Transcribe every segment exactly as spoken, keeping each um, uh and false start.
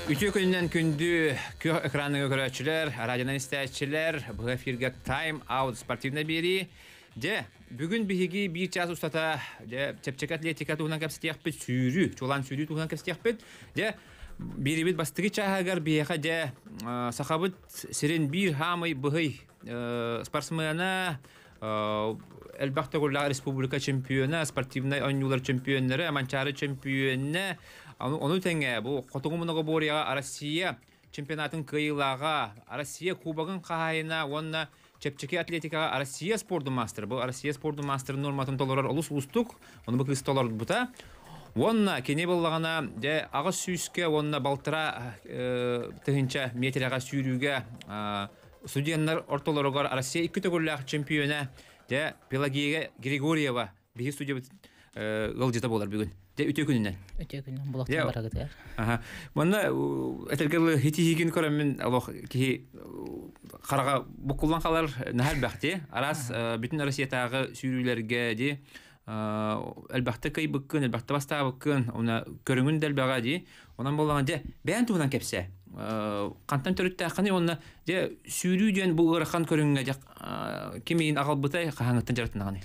Ütü günden gündü kö ekranını görücüler, radyodan istəyicilər, bu efirge Time Out sportivne biri. De, bugün bihigi bir çaz ustata, de, çepçek atletika tuğunan kapsitiyaq bit, sürü, çolan sürü tuğunan kapsitiyaq bit. De, biri bit bastığı çağagar biyaqa de, saxabıt sirin bir hamay bıhıy sportsmena, elbette Golla Respublika çempiyonu, sportivne oyuncular çempiyonları, mançarı çempiyonu. Onu tenge bu Kotoğumunaga Boriyaga Россия чемпионатын кыйлага, Россия кубогын кайына, онна чепчеки атлетикага Россия спорту мастер. Бу Россия спорту мастер норматын толорор улус устук. Оны бу кыстолор бута. Онна кене боллагана де агыс сүйске, онна балтыра тыгынча метрага сүйрүүгө студенттер ортолорогор Россия iki төгүллак чемпионы де Пелагея Григорьева бир студия гылжыта болар бүгүн. Де үтө күнүнөн. Өтө күнүнөн булактан барагыдыр. Аха. Мына этергел хитигин көрөмүн алох ки карага букулдан калар нахал бакти. Арас бүтүн Россиядагы сүйрүүлөргө ди албакта кай быккын, албакта баста быккын, она көрүнгүн дел бага ди. Онан болгон де бен тугунан кепсе. Кантан төрүттө акыны онна де сүйрүүдөн бул ыракан көрүнгө де кимин агалбытай кахаңыттан жараттыганы.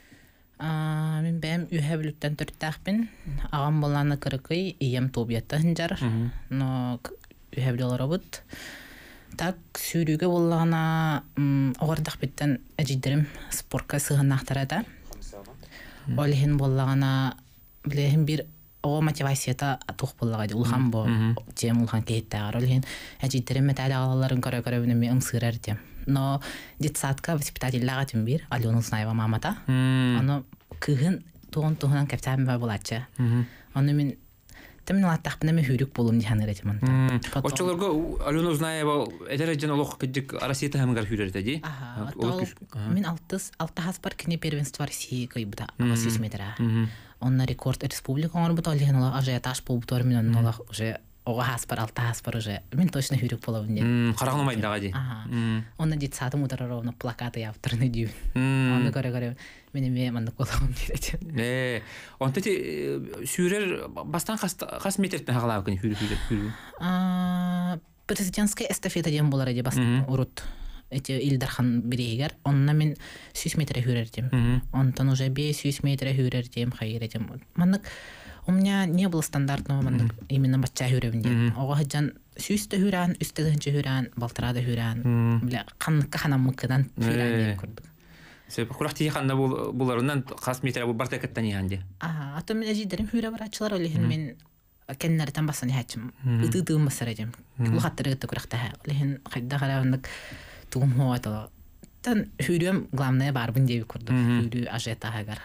А мен бәм үһәблүттән төртәхбин. Агам боланы кырыкый ием тобиятта хинжар. Но үһәбләләр робот. Так сүрүгә боллагана огырдак биттен әҗидерим спортка сыгынактарада. Олһин боллагана билем бир о мотивацията тух боллага улхан бо тем улхан кейттәгәр олһин әҗидерим металлаларын кара-кара мен ыңсырар тем. Но детсадка воспитательлага тем бир Алена Знаева мамата. Аны кыгын туган-туган каптам ба булача. Аны мен темин аттакпына мен хүрүк болум диханыр этиман. Очолорго Алена Знаева эдережен олох кыдык Россияда хамгар хүрөрдө ди. Мен алтыс алты хаспар кине первенство России кайбыта сексен метра. Онна рекорд республика орбута алган ажиотаж болуптор мен олох уже ого хаспар алты хаспар уже мен точно хүрүк болобун деп. Карагнамай дага ди. Онна дит сатым ударовно плакаты явтырны ди. Аны көрө-көрө мен эме мандык болом дейт. Э, онтати сүйрер бастан кас метрден хагалап кын хүрүп хүрүп. А, президентская эстафета дем болар ди бастан урут. Эти Илдархан Берегер, он намен сүйс метр хүрердим. Он тон уже бе сүйс метр хүрердим, хайредим. Мандык у меня не было стандартного мандык именно бача хүревинде. Ого хаджан сүйстө хүрән, үстөгөнчө хүрән, балтырада хүрән. Бля, каныкка ханамыккадан хүрән деп көрдүк. Сеп курахти ханда буларынан кас метр бу бартакаттан янде. Ага, ато мен ажидерим хүрә барачылар олехин мен кеннерден басаны хачым. Ытыдым басарадым. Бул хаттырыгы курахта. Олехин кайда карагандык тугум хоата. Тан хүрүм главное барбын деп көрдүк. Хүрү ажетагар.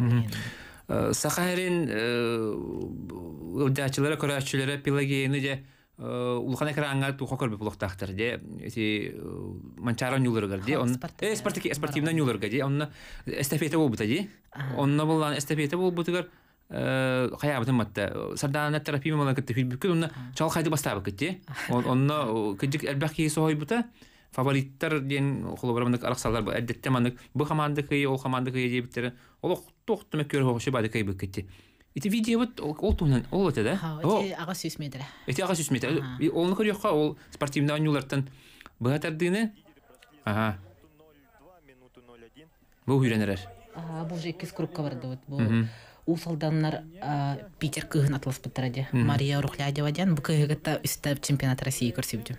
Сахарин удачылары көрәчүләре Пелагеяны де улхан экранга тухо көрбү булактактыр де. Эти манчаран юлларга де. Он э спортивный спортивный юлларга де. Он эстафета болбута де. Онна булган эстафета болбутугар хаябытын матта. Сардана терапия менен кетти фильм. Онна чал кайды бастабы кетти. Онна кыжык элбаки сойбута. Фавориттер ден холобрамдык араксалар бу әдәттә мандык бу командакы ул командакы диптер ул токтыма көрө хоши бады кайбы кетти. Эти видео вот ол тунан ол өтә дә. О, ага сүйс метр. Эти ага сүйс метр. Олны көрөккә ул спортивный ойнлардан баһатардыны. Ага. Бу хүрәнәләр. Ага, бу же ике кругка барды вот бу. Ул солданнар Питер кыгын атлас биттерде. Мария Рухлядева дигән бу кыгытта үстә чемпионат России күрсәтте.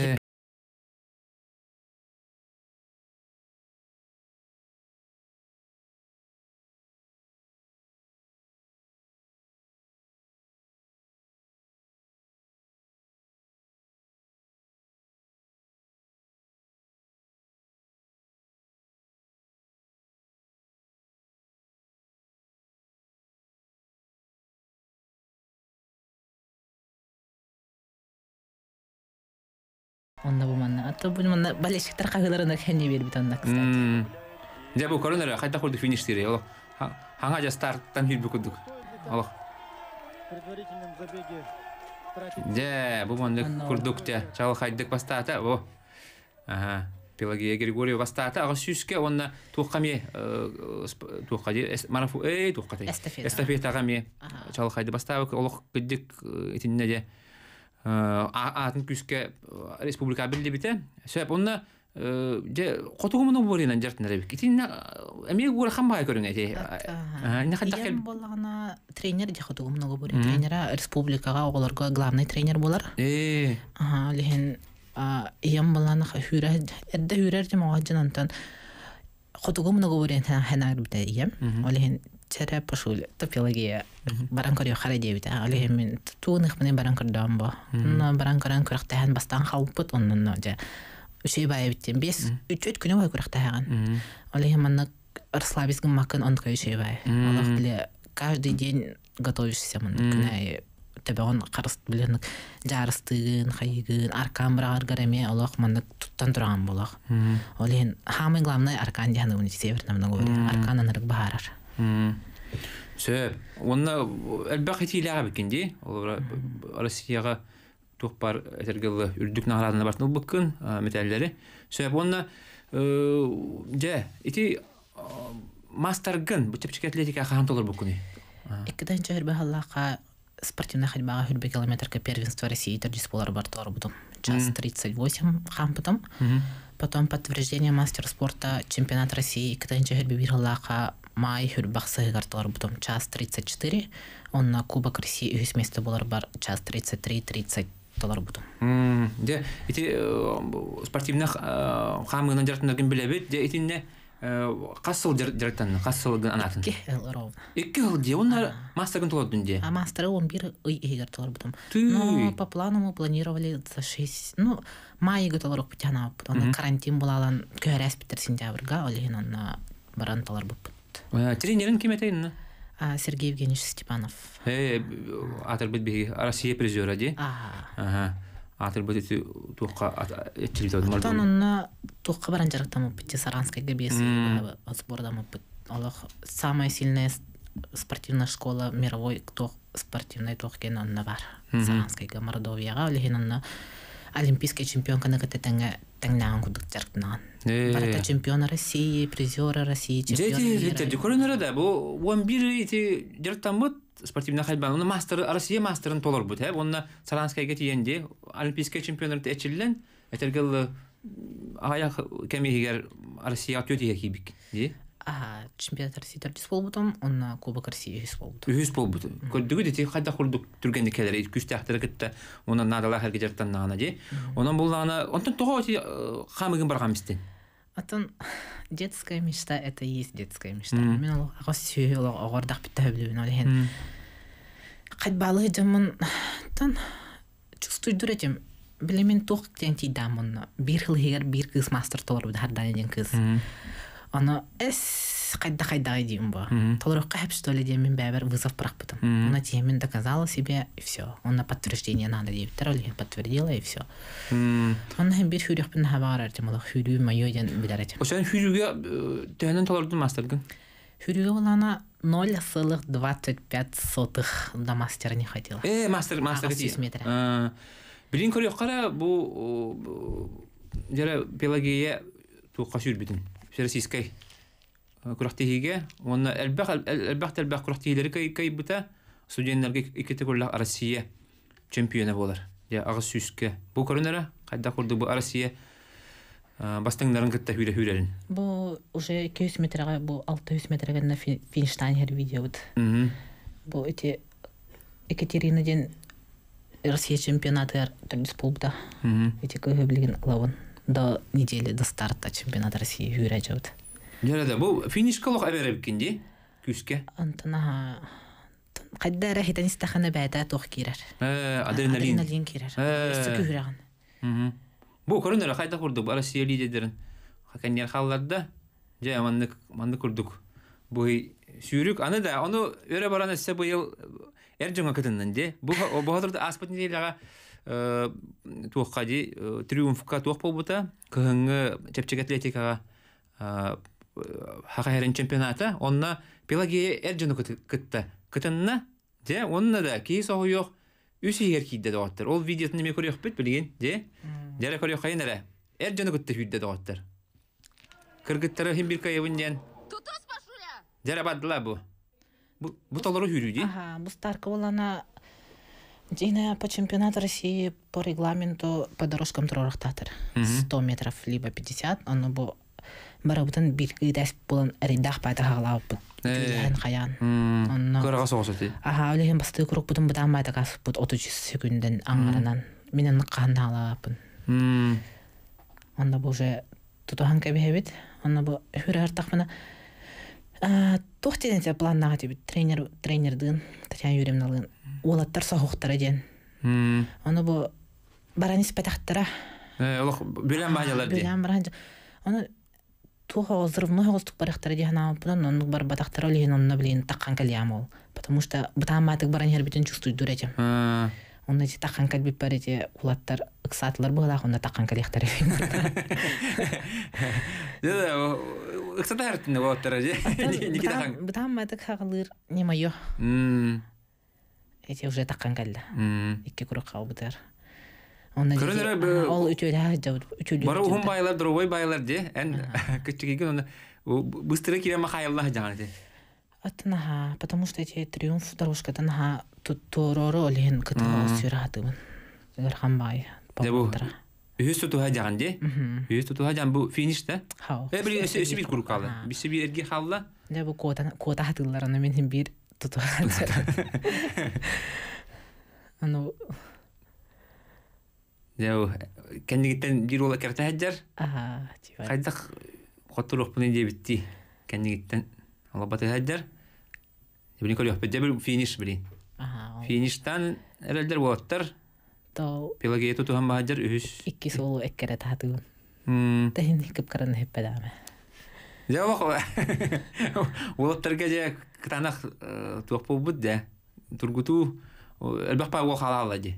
Онда бу манна аты бу манна балешиктер кагыларына хәнне бербит анда кстати. Дә бу коронер кайда курды фиништире. Ул ханга жа старттан хил букудук. Аллах. Предварительном забеге Дә бу манна курдук дә чал хайдык бастата. О. Ага. Пелагея Григорьева бастата. Ага сүскә онна туқаме туқади марафу эй туқаты. Эстафета гаме. Чал хайды бастабы. Аллах кидик итинне дә атын күскә республика билди бите. Сөп онна же котугумун боринан жартнара бик. Итин эми бура хамбай көрүн эти. Не хадда Ем болана тренер же хотугум много бури. Тренера республикага оголорго главный тренер болар. Э. Ага, лehen ем болана хүрэ эдде хүрэр же могажнантан хотугум много бури ханар бите ем. Олehen чара пошул топиология баранкарио хараде бите. Олehen мен туных менен баранкардан ба. На баранкаран көрөктөн бастан халпыт оннан же Ушей бая биттен бес үчөт күнө бай курактаган. Олег манна расслабиться макан он кай ушей бая. Аллах биле каждый день готовишься ман күнай тебе он карыст билен жарыстыгын, хайыгын, аркан брагар гараме Аллах манна туттан турган болак. Олег хамы главный аркан жаны уни северна мына говори. Аркан анырык баарар. Сөп, онна элбак хитилага бикенди. Ол Россияга Тухпар этергелы үрдүк наградына бартыл буккын металлери. Сөп онна же ити мастергын бу чепчик атлетика хантолор буккуни. Иккидан жер бахаллака спортивный ходьба хурбе километрка первенства России торжество болар бартор будем. Час тридцать восемь хам потом. Потом подтверждение мастер спорта чемпионат России иккидан жер бираллака май хурбах сыгартор будем. Час тридцать четыре. Он на Кубок России үс место болар бар час тридцать три тридцать доллар бутум. Мм, де ити спортивных хамыгынан жартындаргын билебит, де итинне кассыл жартан, кассыл анатын. Икки ыл ровно. Икки ыл де, онна мастергын толоддун де. А мастера он бир ый эгер доллар бутум. Но по плану мы планировали за шесть, ну, май долларов потянап, потом карантин булалан көрәс битер сентябрьга, олеген онна баран доллар бупут. Тренерин ким этейн? Сергей Евгеньевич Степанов. Э, атырбыт биги Россия призера ди. Ага. Атырбыт туққа этчилит мар. Потом он туққа баран жарыктамы бити Саранской габеси сбордамы бит. Аллах самая сильная спортивная школа мировой кто спортивный тоқкен онна бар. Саранской Мордовияга олеген онна олимпийский чемпионка на катетенге теңнаган кудук жарыктаган. Барата чемпиона России, призера России, чемпиона мира. Дети, дети, көрінері бу он бир ити жарыктамыт спортивный ходьба. Оны мастер Россия мастерын толор бут, he. Онна Саранскайга тиенде олимпийский чемпиондар этчилен, этергел аяк кемигер Россия атөтие кибик, ди. А чемпионат России торжество болбутум, онна Кубок России үс болбутум. Үс болбутум. Көрдүгү дети кайда курдук түргенди келери, күстәхтер китте. Онна надала хәрге жартаннагана ди. Онан буллана, онтон того ити хамыгын барган мистен. Атон детская мечта это и есть детская мечта. Мен ол агасыйлы агардак битте билебин алген. Кайбалы жамын тон чувствую дуретем. Билемен ток тенти дамын. Бир хил хер бир кыз мастер толор бит har дайын кыз. Ана эс кайда кайда идем ба. Толорокка хеп что ли демен бәбер вызов брак потом. Она темен доказала себе и все. Он подтверждение надо ей второй подтвердила и все. Она бир хүрөх бин хабар тем алах хүрү майо ден билерет. Ошан хүрүгө төнөн толордун мастерген. Хүрүгө булана ноль целых двадцать пять сотых до мастера не хотела. Э, мастер мастер ди. А, билин көрөк кара бу жара Пелагея тука сүрбитин. Российской курактиге, он элбах элбах элбах курактилери кай кай бута студентлерге икете кулла Россия чемпионы болар. Я агысүскө. Бу көрүнөрө кайда курду бу Россия бастыңдарын кытта хүрө хүрөлүн. Бу уже эки жүз метрге, бу алты жүз метрге на фиништайнер видео бут. Бу эти Екатерина ден Россия чемпионаты торжество. Эти кое билген лаван. До недели до старта чемпионата России хүрәҗәүт. Ярада, бу финишка лох әбәрәп кинди күскә. Антана кайда рәхитән истахана бәдә тох кирәр. Э, адреналин. Адреналин кирәр. Үсте күрәгән. Мм. Бу көрүнөр кайда курду бу Россия лидерин. Хаканьяр халларда жа манны манны курдук. Бу сүйрүк аны да аны өрө бараны се быйыл эрҗиңа кытыннан де. Бу бу хатырда аспат нелега туаққади триумфка туақ болбута кыһыңы чепчек атлетикага хакайрын чемпионата онна Пелагея эржену кытта кытынна же онна да ки союк үсигер кийде доттер ол видеосын неме көрөк бит билген же жара көрөк кайнара эржену кытта хүдде доттер кыргыттары хим бир кайыбын тутус пашуля жара бадла бу бу толору хүрүди Ага, бу старка болана Дина по чемпионату России по регламенту по дорожкам трорахтатыр. сто метров либо пятьдесят, оно бу барабытын билги дәс булан ридах пайда хагалап бут. Тилен хаян. Онно. Көрәгә соғысыты. Аха, олеген басты круг бутын бутан майда кас бут отуз секунден аңарынан. Минен ныккан алапын. Онда бу уже тутахан кебебит. Онда бу хүрәр тахмана. А, тохтенде планнага тибит тренер тренердин Татьяна Юрьевналын олаттар соғуқтары ден. Оны бұл баранис пәтақтыра. Олық бөлен бағалар ден? Бөлен баранис. Оны туға взрывной ғостық барақтары ден бұдан оны бар батақтыра олеген онына білейін таққан кәлиям ол. Потому что бұтан матық баран ер бітін чувствуй дүретем. Онда де таққан кәлбіп бар ете олаттар ұқсатылар бұғылақ, онда таққан кәлияқтар ефен Ықсата әртінде олаттар де? Бұтан матық қағылыр не майо. Эти уже таққан кәлді. Икке күрі қау бұтар. Ол үтөлі үтөлі. Бары ұғым байлар, дұрғой байлар де, ән күттігеген бұстыры керема қайыллағы жаңа де. Атынаға, потому что эти триумф дорожка танаға тұттыроры олеген күтіға сүйратымын. Үрхан бай. Үйіз тұтуға жағын де? Үйіз тұтуға жағын бұл финишті? Хау. Бір өсі бір күрі қалды. Бісі бір әрге қалды? Бұл кота хатыларына менің бір тұтуға. Ану... Дәу, кәндігіттен бір ола кәрті әджар? Аха, тивай. Қайдақ қоттыр оқпының де бітті. Кәндігіттен алабаты әджар? Дебілін көрі өкпет, дебіл финиш білейін. Фиништан әрелдер болаттар. Пелагея тұтуған ба әджар үйіс. Икки солу әккәрі тағатығын. Тәхін кіп қараны хеп бәдәмі. Дәу олаттарға де кытанақ туақ бол бұд дә. Тұргуту әлбәқ па ол қалалы де.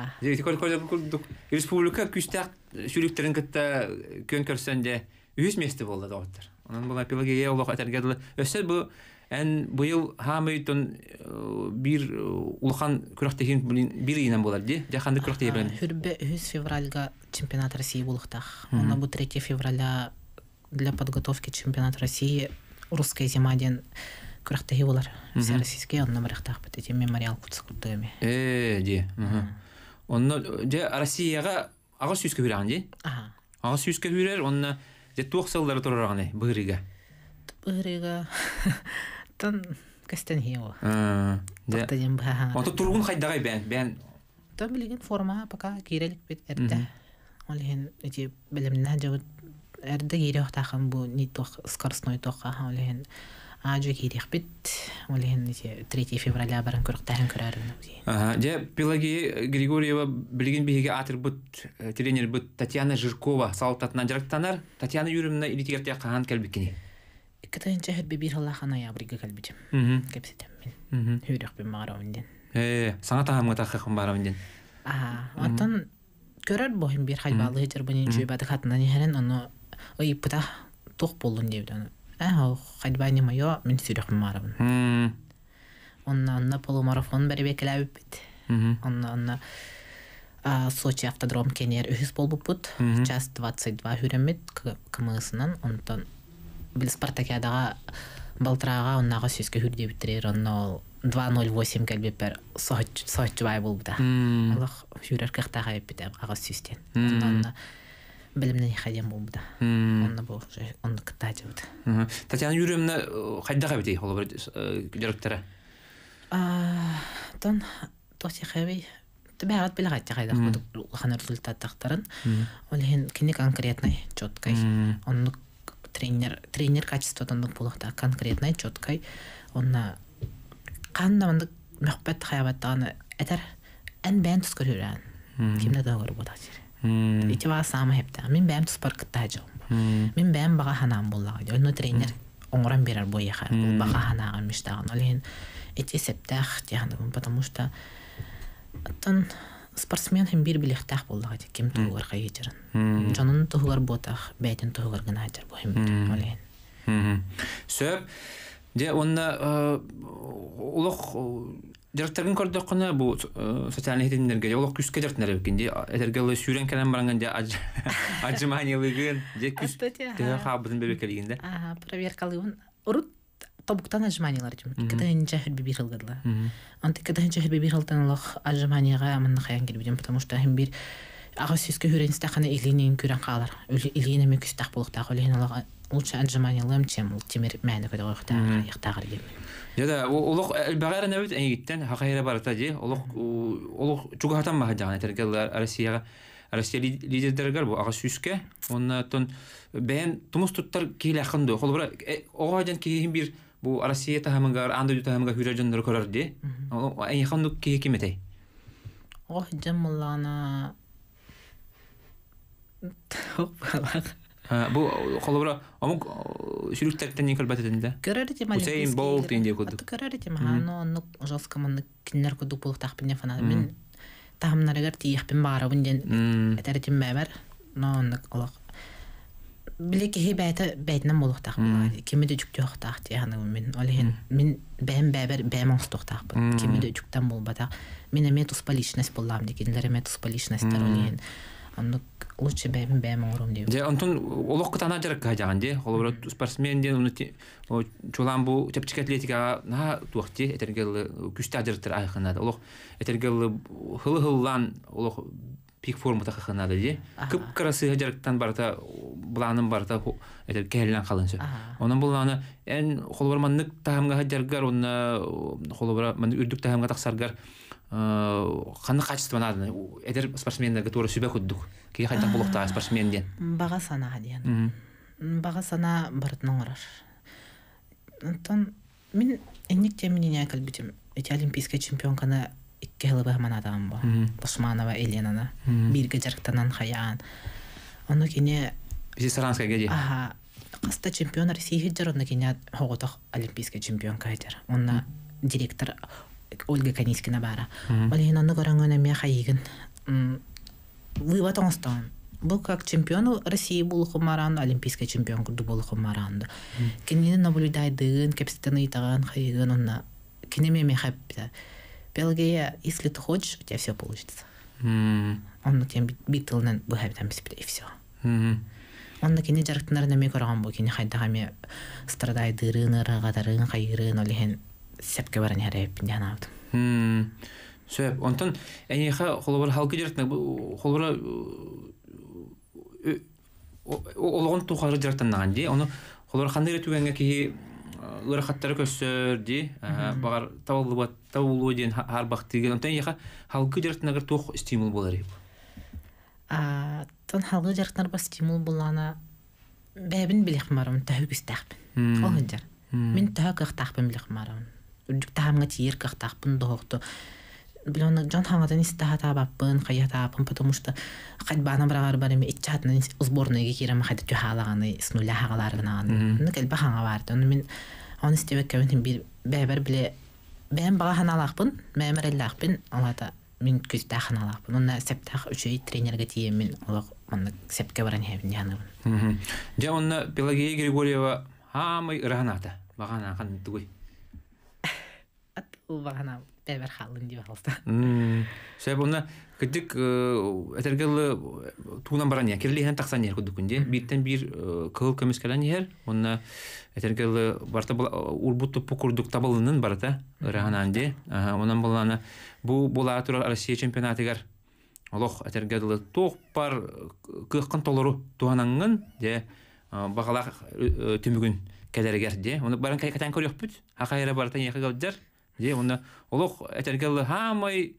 Республика күстәк сүріктерін күтті көн көрсен де үйіс месті болды дауыттыр. Онын бұл Пелагея олық әтергеділі. Өсел бұл ән бұйыл хамайтын бір ұлған күрақтеген бір үйінен болар де. Жақанды күрақтеген білін. Хүрбе үз февральға чемпионат России болықтақ. Оны бұл третьего февраля для подготовки чемпионата России русская зима ден күрақтегі болар. Все российские, онына барықтақ біт. Эти мемориал құтсы күрдігіме. Э, де. Онына, де Россияға ағыз сүйіске хүраған де? Ағыз сүйіске хүрер, онына де туақ сылдары тұрарағаны бұғырыға? Бұғырыға... Тон кәстен хей ол. Тоқтаден бұға. Онты тұрғын қайдағай бән? Тон білген форма пока кейрелік бет әрді. Олеген, эти білімнен жауыт әрді кейре оқтақын бұл не тоқ, скоростной тоққа, олеген... Аджу кейрек бит, олеген третьего февраля барын көріқтәрін көрәрін. Де Пелагея Григорьева білген бейге атыр бұд, тренер бұд Татьяна Жиркова сауыттатынан жарықтанар. Татьяна Юрьевна илетегерте қаған кәлбеккені? Екітайынша әрбе бір Аллаха ноябрігі кәлбетім. Кәпсетем мен. Хүрек бен мағарауынден. Саңа тағамға таққақын бағарауынден. Аттан көрер бойын бір хайбалы жер бұнен жүйбады қатынан ехерін, оны ой бұта тоқ болуын деуді. Ау, қайдбай не майо, мен сүйрек мағарауын. Онна полумарафон бәрі бекілі өппет. Онна Сочи автодром кенер үхіз бол бұппыт. Час двадцать два хүремет кымығысынан. Онтан біл Спартакиадаға балтыраға оннаға сөзге хүрде біттірер. Онна два ноль восемь кәлбеп бәр соғытчы бай бол бұда. Аллах хүрер қықтаға өппет ағыз сөзден. Онна білімнен ехаден бол бұда. Онна бұл онды күтті әді бұда. Татьяна Юрьевна қайдаға бітей олы бір жүріктері? Тон тоқти қабей бәғат білі қайтты қайдақ бұдық ұлғаны результаттақтарын. Олеген кені конкретный, четкай. Онды тренер качество тондық болуқта конкретный, четкай. Онна қанында ондық мөқпәт қаябаттағаны әтір ән бән тұскыр үрән. Кемді дағыр бұдақ жер. Ити баға самы хепті. Мен бәм тұспар күтті әжауым. Мен бәм баға ханағым болуға. Оны тренер оңыран берер бойыға. Ол баға ханағым мештағын. Олеген ити септәқ дияғындығым. Потому что аттан спортсмен хем бир билехтах боллага кем тугар кайчырын. Жонун тугар ботах, бәйтен тугар гына ачар бу хем олен. Сөп де онна улук директордун көрдөккөнө бу социалдык хединдерге улук күскө директорлар экенди. Этергеле сүрен келен барган же ажыманиялыгын же күс те хабытын бербекелигинде. Ага, проверкалыгын урут табуктан ажманиялар дим. Иккеден жахыр бибир хылгадла. Анты иккеден жахыр бибир хылдан лох ажманияга аманна хаян кирбидим, потому что хим бир ага сүскө хүренсте хана илинен күрән калар. Илине ме күстак булыкта колен лох лучше ажманиялам чем тимер мәне көдө гыкта яктагыр дим. Яда улук багара нәбит әйгиттен хакайра барата ди. Улук улук чугатан ма хажан тергел Россияга Россия лидерлер бу ага сүскө. Оннан бен тумус туттар киле ханды. Холбара огажан кийин бир бу Россия тахамгар анды тахамга хүрәҗәндер көрәр ди. Әй ханды ки киметей. Ох җамлана бу холбара амук шүрүктәртән никер бәтендә. Көрәр ди маленький. Усейн Болт инде куды. Көрәр ди мана ну жаска мана киннәр куды булык тахпин фана. Мин тахамнарыгар тиехпин бара бунден этәртим мәбәр. Но ник алак. Билеки хебәте бәйтнәм булык тахпин. Кимеде жүктөк тахты яны мин. Ален мин бәм бәбер бәм астык тахпин. Кимеде жүктән булбата. Мин эметус поличность булам дигәннәр эметус поличность тарален. Аны лучше бәм бәм орым дип. Де антон улык кытана жарык хаҗаган ди. Холбара спортсменден уны чулан бу тепчик атлетика на туакти этергел күстә директор айханада. Улык этергел хылы-хыллан улык пик форма таханада ди. Күп красы хаҗарыктан барта буланым барта этер келлән калынчы. Onun буланы эн холбара маннык тахамга хаҗаргар уны холбара мен үрдүк тахамга таксаргар қаны качествоны эдер спортсмендерге туры сүбө куддук. Ки хайта булыкта спортсменден. Бага сана дигән. Бага сана бартның орар. Антон мин энник темине калбитим. Эти олимпийская чемпионканы икки хылы бахман адам бу. Ташманова Еленана. Бирге жарыктанан хаян. Аны кине Висаранская геди. Ага. Каста чемпион России хиджарны кине хоготох олимпийская чемпионка хиджар. Онна директор Ольга Канискина бара. Олеген аны көрәнгән әмә хайыгын. Вывод онстан. Бу как чемпион России булык маран, олимпийский чемпион курду булык маран. Кинне наблюдайдыгын, кепстаны итаган хайыгын онна. Кинеме ме хәппә. Белгия, если ты хочешь, у тебя все получится. Он тем битылнан бу хәптән бисепте и все. Онда кине жарыктарына ме көргән бу кине хайдагаме страдайдырын, рагадарын, хайырын олеген сепке баран харап янавд. Хм. Сөп, онтон әнеха холбар халкы жертне холбара олгон тухары жертаннан ди. Оны холбар хандыр түгәнгә ки ырахаттары көсөр ди. Багар тавылып тавылу дигән һәр вакыт дигән. Онтон яха халкы жертнәгә тух стимул булар иде. А, тон халкы жертнәр ба стимул булана бәбин билек марам тәһүгис тәхбин. Олынҗар. Мин тәһүгис тәхбин билек марам. Үрдүк тахамга тиер кахтахпын доохту. Билон жан хангадан истахата баппын, каята апын, потому что кайбана брагар барым ичатны сборныйга кирем хайда жухалаганы с нуля хагаларгынан. Ну келбе ханга барды. Мен аны истебек кебен бир бәбер биле бәм бага ханалакпын, мәмереллакпын, алата мен күздә ханалакпын. Онда септах үчөй тренерге тием мен алак маны сепке баран хәбин яны. Мм. Жа онна Пелагея Григорьева хамы ырганата. Багана хан тугой. Ат багана бәбер халын дип алса. Мм. Себона кидик этергел туунан баран я кирлиһен таксан ер кудукунде. Биттен бир кыл көмескелән ер. Онна этергел барта урбут топу курдук табылынын барата ыргананде. Онан буланы бу була тура Россия чемпионатыгар Алох этергел топпар кыркын толору туанангын де багалак түмүгүн келергер де. Оны баран кайкатан көрөкпүт. Хакайра барта яка галдар. Де оны олох этергел хамай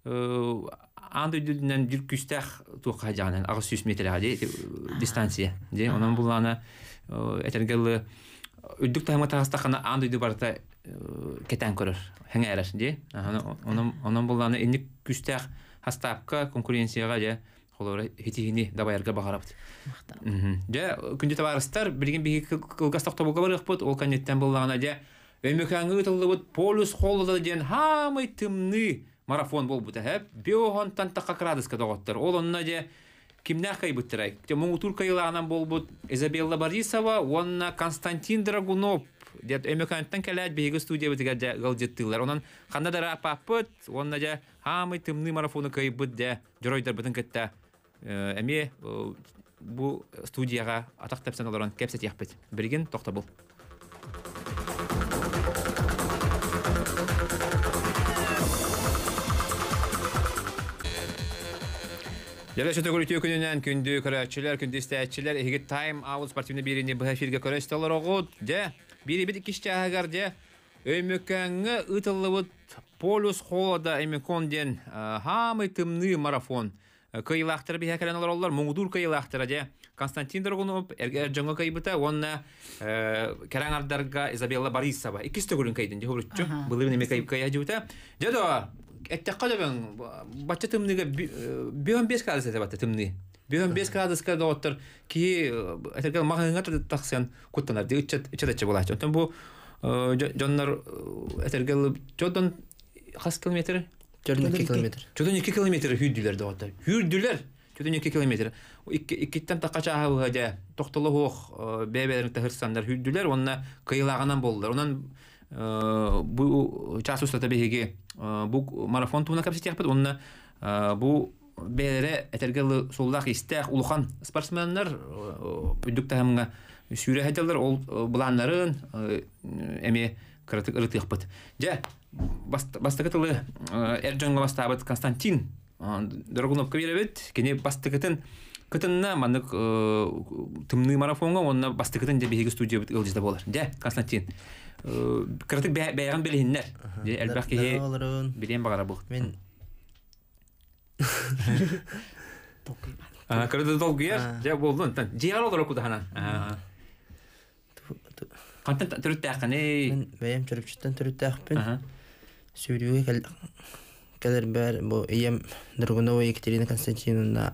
анды дүннән бир күстәх тука җанын агы сүз метрга де дистанция. Де онан буланы этергел үддүк тайма тагыстакана анды ди барта кетен көрөр. Хәңәрәш де. Онан онан буланы инник күстәх хастапка конкуренцияга же холора хитини дабаярга багарабыт. Де күндә табарыстар билген бик кылгастак табылга барыпбыт. Ол канеттен булганы де Вемекаңы тылыбыт полюс холлыда ден хамай тымны марафон бол бута хәп. Биохон тантака крадыска доготтар. Ол онна де кимнәх кай буттырай. Те моңутур кайлаган бол бут Изабелла Борисова, онна Константин Драгунов. Де эмеканттан келәт беге студия битгә галҗеттылар. Онан ханда да рапапыт, онна де хамай тымны марафоны кай бут де жоройдар бутын кетте. Эме бу студияга атак тапсан алардан кепсет яхпет. Берген тохта бул. Жара шөтө көрүтүү күнүнөн күндү көрөчүлөр, күндү истечилер, эги тайм аут спортивный бирине бу эфирге көрөстөлөр огут. Же бири бит икиш чагар же өймөкөнгө ытылыбыт полюс холода эмеконден хамы тымны марафон. Кыйлактыр би хакерен олар муңдур кыйлактыр же Константин Драгунов эрге жоңго кыйбыта онна кераңардарга Изабелла Борисова икисте көрүн кайдын же хурутчу. Былы неме кайып кая жута. Жадо Эттекка дебен бача тымныга беш градус эте тымны. беш градуска доктор ки этергел магыңа таксен куттанар ди ичет ичетече болачу. Онтон бу жоннор этергел жодон кас километр? жыйырма эки километр. жыйырма эки километр хүрдүлөр доктор. Хүрдүлөр жыйырма эки километр. Иккиттен такача хавыга токтолук бебелерин тахырсандар хүрдүлөр, онна кыйлаганан болдулар. Онан бу час устата беги бу марафон туна капсит япыт онна бу бере этергел сулдак истек улухан спортсменнер бүдүктәһәмгә сүре хәтәләр ул буланнарын эме кратык ырыт япыт. Же бастыкытылы эрҗәнгә бастабыт Константин Драгунов кабиребет кене бастыкытын кытынна манык тымны марафонга онна бастыкытын же беги студия бит ылҗыда булар. Же Константин кратык бәяган белһиннәр. Же әлбәки билен багара бу. Мен А, кратык долгыяр. Же булдун. Же алар куда хана. Кантан төрөттәкне. мен бәям төрөпчүттен төрөттәкпен. Сөйлүгө кел келер бер бу ием Драгунова Екатерина Константиновна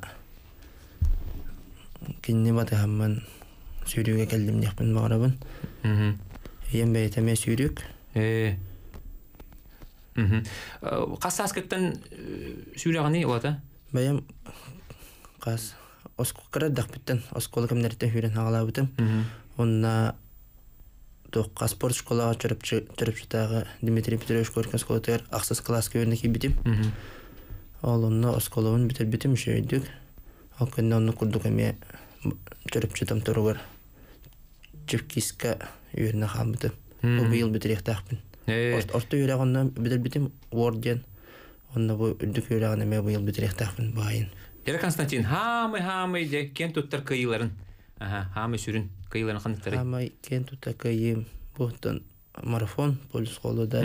кинне бата хамман сөйлүгө келдим дияппын багарабын. Мм. Ием бәйтеме сөйлүк. Э. Мм. Касаскеттен сөйлөгәне улата. Бәям кас оскокра дакпыттан оскола кемнәртә хүрен хагалабытым. Онна тоққа спорт школаға жүріп жатағы Дмитрий Петрович көркен сколатыр ақсыз класс көріне кейбітім. Ол онына осколауын бітір-бітім үші Ол көнне онны күрдік әме жүріп жатам тұрығыр. Чевкиска үйіріне қалбытым. Бұл бұйыл бітір ектақпын. Орта үйірі ағынна бітір-бітім орден. Онна бұл үрдік үйірі ағын әме бұйыл бітір ектақпын байын. Дері Константин, хамы-хамы де кен тұттар кайыларын. Хамы сүрін кайыларын қандықтары. Хамы кен тұттар кайым. Бұқтан марафон полис қолыда.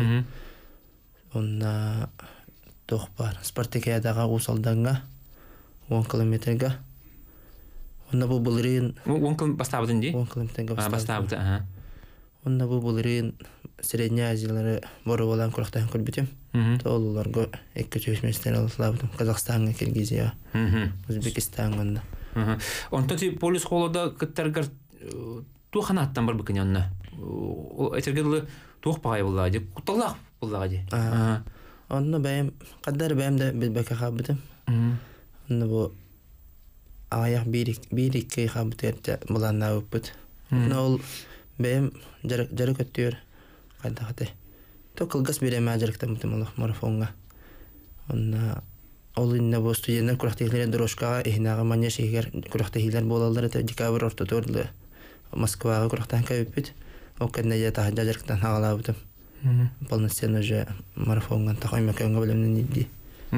Онна тоқ бар. Спартакиадаға ұсалданға он километрға. Онна бұл бұлырын... он километр бастабыдың де? он километрға бастабыды. Онна бұл бұлырын Средня Азиялары боры болан құрақтағын көрбітім. Ол оларға екі төсместер алылабыдым. Қазақстанға Киргизия, Өзбекистан онна. Онта ти полис қолыда күттергер туқ қанаттан бар бүкіне онна. Этергерлі туқ бағай болаға де, құтталақ болаға де. Онна бәйім, қаддар бәйім де білбәкі қабыдым. Онна бұл аяқ бір-екі қабыды әрді мұланна өппід. Онна ол бәйім жары көттер қаддағыды. То қылғас береме ажырықтан бұтым олық марафонға. Онна ол инна бұл студенттер күрақтығылары дұрошқаға эхинаға мания шегер күрақтығылар болалары декабр ортоторлы Москваға күрақтан көппід. Ол кәдіне де тағы ажырықтан ағала бұтым. Полностью уже марафонған тақойма көнгі білімнен еді.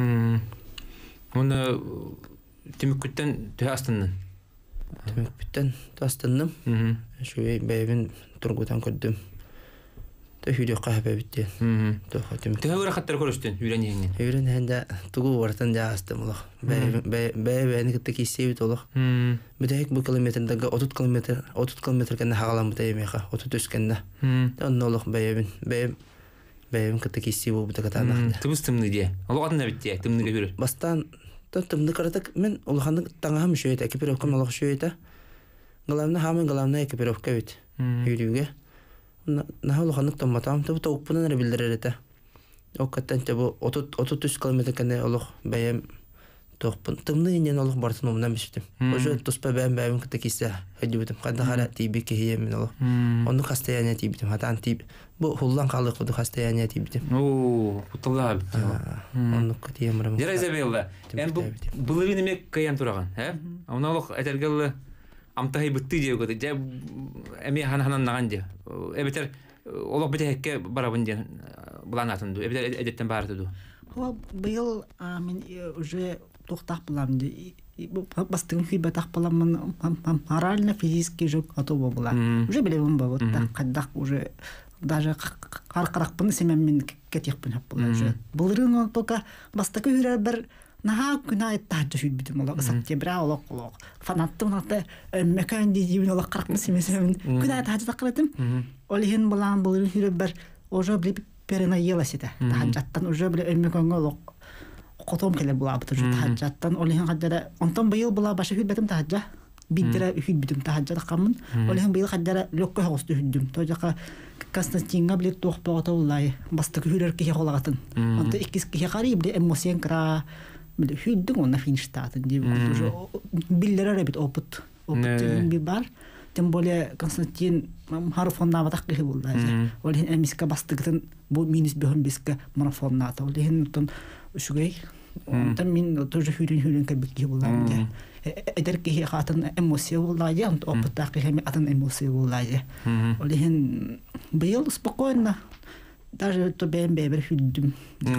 Оны темік күттен түе астынның? Темік күттен түе астынным. Шуай бәйбін тұрғудан көрдім. Түе үйрек қағып әбіттен. Түе өрі қаттар көрістен үйрен еңнен? Үйрен әнді тұғу ортан жағастым олық. Бәйбәйні күтті кейсейбіт олық. Бүдәйік бұл километрдегі отыз километр отыз километр кәнді хағалам бұта емеға, отыз үш кәнді. Онны олық бәйбін. Бәйбін күтті кейсей бұл бұта қатанақды. Тымыз тымны де? Олық атында бітте, тымныға көрі? Бастан тымны қарадық, мен олықанды таңағым шөйті, экипировкам олық шөйті. Ғаламны хамын ғаламны экипировка бит. Үйрюге. Наха олықанды томатам, бұл тауықпынан әрі білдірер еті. Оқаттан бұл отыз үш километр кәне олық бәйім тоқпын. Тымны енен олық бартын омынан бішітім. Ожы тұспа бәйім бәйім күтті кейсі әді бітім. Қадда қара тейбі кейі мен олық. Оны қастаяния тей бітім. Хатан тейбі. Бұл хуллан қалық бұды қастаяния тей бітім. Ооо, құттылға бітім. Оны күтті емірім. Жара Изабелла, бұлыры немек қаян тұраған? Оны олық әтергелі амтахи бітті деу көті. Жа әме хан-ханан наған де. Әбетер олық біте әкке барабын ден бұлан атынды. Әбетер әдеттен барытыды. О, быйыл а, мен э, уже тохтах булам ди. Бастыгым хибатах булам морально, физически уже готова была. Уже билебем ба вот так каддак уже даже каркаракпын семен мен кетекпин хап була уже. Булырын только бастыкы хүрер бер наха күнә иттаҗы хүбитем ола саттебра ола ола. Фанаттым наты мекан дижибин ола каракпын семен күнә иттаҗы такырдым. Олихин булан булырын хүрер бер уже билеп перена еласита. Таҗаттан уже билеп меканга ола котом келе була бутур таҗаттан олихин кадәр онтон быел була башы хүбитем таҗа. Биддера хүбитем таҗа такамын. Олихин быел кадәр лёккой хосты хүддүм. Тоҗака Константинга билет тохпота улай бастыкы хүрер ки холагатын. Онто иккис ки хари биле эмоцион кра биле хүддүм онна фиништатын дип уже биллер бит опыт опыт би бар. Тем более Константин марафонна батак ки булды. Олин эмиска бастыктан бу минус бихомбиска марафонна та. Олин тон шугай. Онто мин тоже хүрен хүрен кебек ки булды. Эдер ки хатын эмоция булды. Онто опыт та ки хем атын эмоция булды. Олин быйыл спокойно даже то бем бебер хүддүм.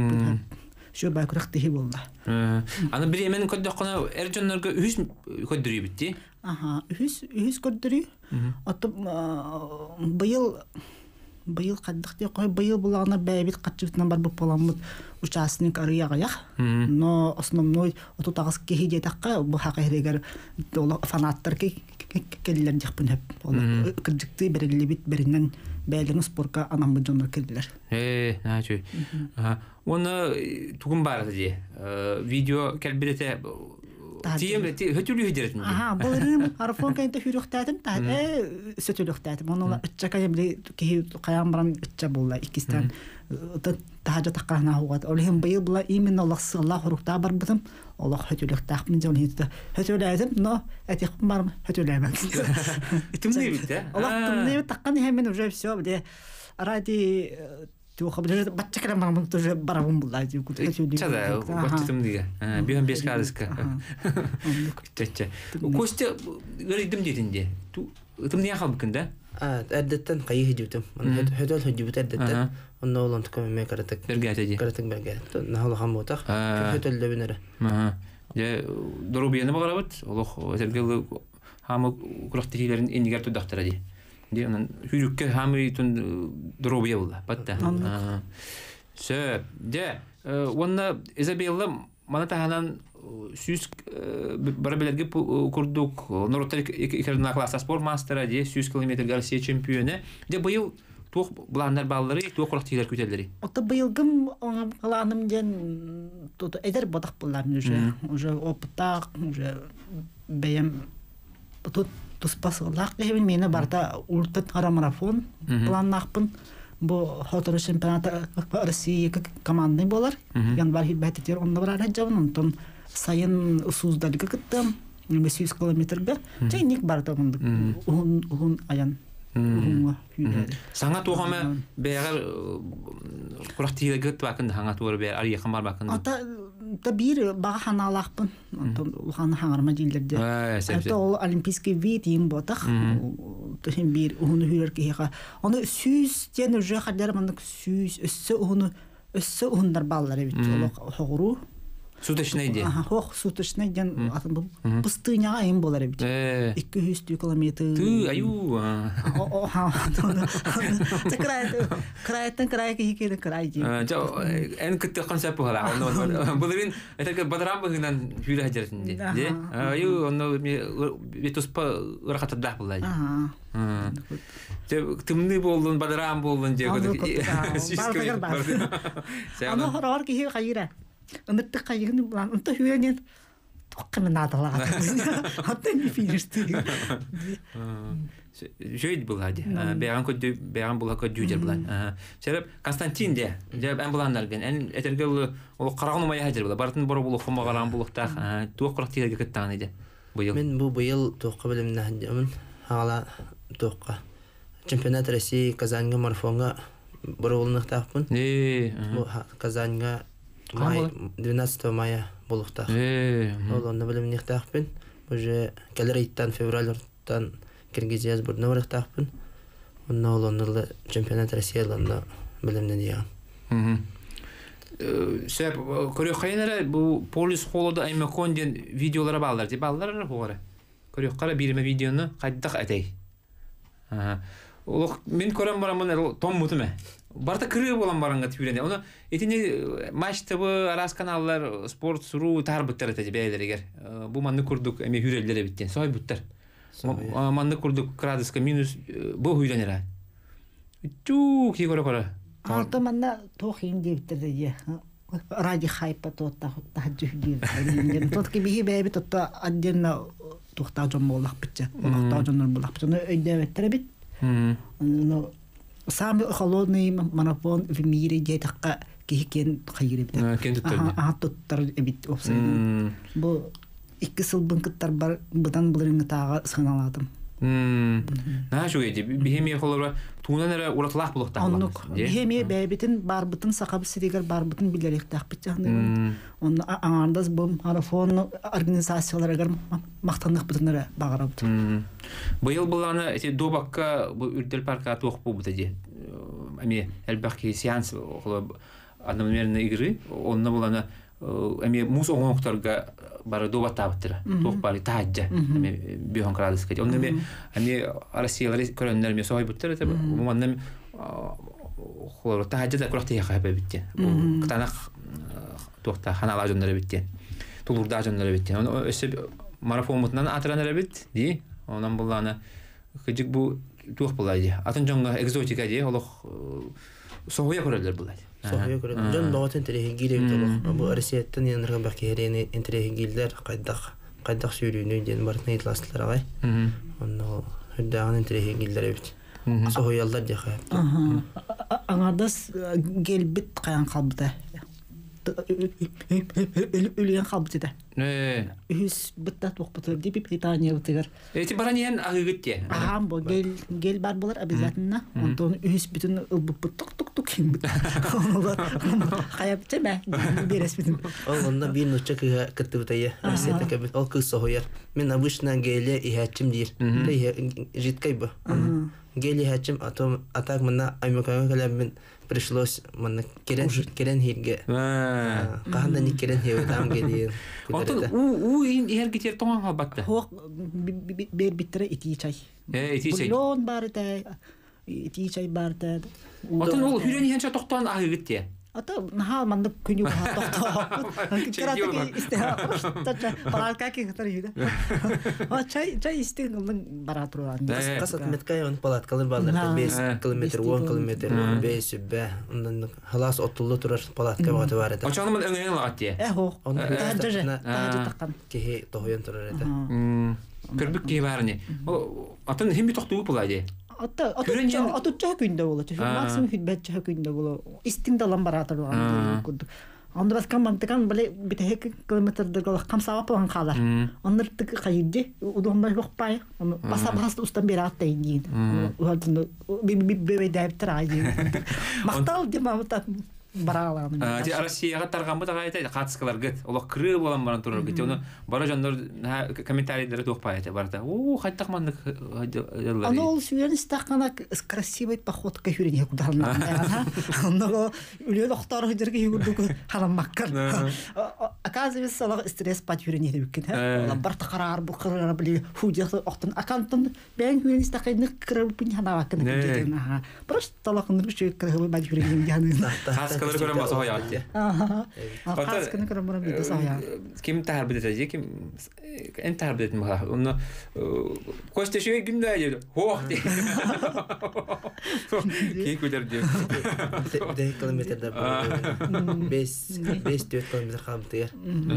Şu bakıraktı hi buldu. Ana bir yemenin kodda kona erjonlarga ühüs kodduruyup bitti. Aha, ühüs ühüs kodduruyu. Atıp bıyıl bıyıl kaddık diye koy bıyıl bulağına bebit kaçıvıtından бар bu поламыт участник арыяга ях. Но основной оту тагыс кеhi де такка bu хакыйрегер фанаттар ки келлер жакпын хеп. Олар кыржыкты бериле бит беринен бәлең спортка анамы жонор келдилер. Э, начу. Ага. Оны тугун бар ди. Видео келбирете тием хөтүлү хидеретин. Ага, булырым арфон кайта хүрүктәтим та э сөтүлүктәтим. Оны иччака били ки каян баран ичча булла икистен тахажа таккана хугат. Олхим быйыл була именно Аллах Аллах рухта бар бутым. Аллах хөтүлүктәк мен жон хитте. Хөтүләтим, но этих бар хөтүләмәм. Тумны бит. Аллах тумны таккан hemen уже всё бде ради то хабдер бачка мамам тоже барабун булла ди кут хөтүлүк. Чада, бачтым диге. Биһем беш карыска. Чача. Косте гырыдым дидинде. Ту тумны хабкында. А, әддәттән кайы һидүтем. Хөдөл һидүт әддәттән. Онда улан тукам ме каратык. Бергәтә ди. Каратык бергә. Нахал хам ботак. Хөдөл лебенере. Ага. Я дорубияны багарабыт. Аллах тергел хамы курактыйларын индигәр тудактыра ди. Ди анан хүрүккә хамы тун дорубия булды. Батта. Ага. Сө, де, онна Изабелла мана таханан сүз барабелерге курдук. Нороттар икерна класса спорт мастера ди сто километр Россия чемпионы. Де быел тух буландар баллары, тух курактыйлар күтәләре. Ата быелгым аланым ден то эдер бодак булларны уже. Уже опыта, уже бәям тут туспасылак эбин менә барда ултат кара марафон планнакпын. Бу хатыр чемпионаты Россия командный булар. Январь хибәтер онда бар җавын онтон сайын усуздалыгы кыттым. сто километрга. Чайник барда монда. Ун ун аян. Саңа тугама бәгәр курактыйларга тәкән хаңа туры бер ария хәмар бакын. Ата та бир баганалакпын. Онтон улган хаңарма дилдерде. Ата ол олимпийский вид им ботак. Тохин бир уны хүрер киһа. Аны сүз ден уже хәдәр монда сүз өссө уны өссө ундар баллары бит. Ол хогуру. Суточный ден. Ага, хох суточный ден атын пустыняга им болар бит. эки жүз километр. Ту аю. О, ха. Та край, крайтан край киһи край ди. Жа эн китте концепт була. Булырын этеге бадрам бугынан хүрә хәҗәртин ди. Ди. Аю, онно битуспа рахатда була. Ага. Те тимни болдун, бадрам болдун ди. Аны харар киһи кайра. Ынытты кайгын булан, ынты хүрәнен токканы надалага. Хатта не финишти. Жөйд була ди. Бәгән көдү, бәгән була көдү җир булан. Сәбәп Константин де, җәп ан буланнар ген. Эн этергел ул карагын мая хәҗер була. Бартын боры булу хыма гаран булыкта. Тук кырыктыга кеттан иде. Быел. Мен бу быел токка белемне һәҗәмен. Hala токка. Чемпионат России Казаньга марафонга борылнык таппын. Э, Бу Казаньга май двенадцатого мая булыкта. Э. Ол онда белем нихтахпын. Уже келериттан февральтан Киргизия сборына барыктахпын. Онда ол онда чемпионат Россияларында белемне дия. Мм. Söp körüqaylara bu polis qolуда аймакон ден видеолары балдар деп балдар хора. Көрüqara birime videonu qayдак атay. Ага. Ол мен көрәм барамын том мутуме. Барта кыры болам баранга тибиренде. Оны этине матч ТВ, Арас каналлар, спорт суру тарбыттар эте бәйләр егер. Бу манны күрдүк, эме хүрелләре биттен. Сой буттар. Манны күрдүк градуска минус бу хүйләнәр. Ту ки көрә көрә. Алты манна тохин диптерде я. Ради хайпа тотта таҗүгир. Тот ки бихи бәби тотта аддена тухта жон болак битче. Тухта жоннор болак битче. Өйдәбеттер бит. Ну самый холодный марафон в мире где-то кикен хайрып. Кен туттар. А туттар бит опсайд. Бу ике сыл бынкыттар бар будан булырыңы тага саналадым. Мм. На жуйди бихеме холора тунанара уратлах булыкта. Онук бихеме бәбитин барбытын сакабы сиригер барбытын билеректак битчаны. Он аңардас бу марафон организацияларга мактанлык бутынара багырабыт. Быйыл буланы эти добакка бу үрдел парка тук бу бутади. Ами элбахи сеанс одномерные игры, онна буланы ами мус оңоктарга бары доба таптыра. Тук бары таҗа. Ами бион крадыска. Онна ами ами Россиялар көрөннөр ме сой буттыр эте. Муманнам холор таҗа да куракты яхабы битте. Кытанак тукта ханала жоннары битте. Тулурда жоннары битте. Оны өсө марафон мутнан атранары бит, ди. Онан буланы кыжык бу тук булайды. Атын жонга экзотика ди, олох соһуя көрөлөр булайды. Соһуя көрөлөр. Жон багатын терехи гилеп толох. Бу Россияттан янырган бакерене интерехи гилдер кайдак кайдак сүрүүнү ден бартны итласлар агай. Онно хөддаган интерехи гилдер бит. Соһуялдар дихэ. Ага. Аңардас гелбит каян калбыта. Үлген қалбыты. Э. Үс биттат оқпытыр деп Британия битер. Эти бараниян агыгытте. Ага, бо гел гел бар булар обязательно. Онтон үс бүтүн ылбып тук тук тук ким бит. Хаяпчы ба? Берес бүтүн. Ол онда бир ноча кытты бутая. Россия кебит ол кыз соһуяр. Мен обычно геле ихачим дир. Житкай бу. Геле ихачим атом атак мына аймакага келем пришлось мана керен керен хирге. А. Каханда ни керен хеве там геле. Отон у у ин эргитер тоңан халбатта. Хок бер битре ити чай. Э, ити чай. Булон барда. Ити чай барда. Отон ол хүрени ханча токтон агыгытте. Ата нахал мандык күнү ха токто. Кератык исте. Тача паралка ки хатар юда. А чай чай исте гылын бара турган. Касат меткай он палаткалар балдар беш километр он километр беш бе. Ондан халас отулду турар палатка багаты бар эде. Очанын өңөйөн лагатте. Э хо. Тажа тажа таккан. Кехи тоһоян турар эде. Мм. Көрбүк ки барыны. Атын хим би токтуу булайды. Ата ата ата ча күндө болот. Максимум хитбет ча күндө болот. Истин далан баратыр аны күрдүк. Анда бас кам мантыкан биле бит эки километрдер гол кам сабап болгон калар. Андар тик кайды. Удондай бакпай. Баса басты устан берат дейин. Улатын би би бебе деп трайы. Мактал демамта бараланы. А ти Россияга тарган бата гайта катыскалар гыт. Олох кыры болан баран турар гыт. Оны бара жандар комментарийлер токпай эте барда. О, хаттак мандык. Аны ол сүйен стакана красивый походка хүрүнө кударна. Аны үлөй доктор хыжырга югурдук халамаккар. Оказывается, сала стресс пат хүрүнө дебиккен. Ала барта карар бу кырар били хужасы октун акантын бен хүрүнө стаканы кырып бин ханабакын. Просто талакын бүшө кырып бат хүрүнө яны. Калар көрөм баса хаятты. Ага. Хасканы көрөм бара бит сая. Ким тарбит эте, ким эн тарбит ма. Оны коште шөй күндө айыр. Хох. Ки көдөрдү. Де километрдер бар. беш беш төрт километр калыптыр.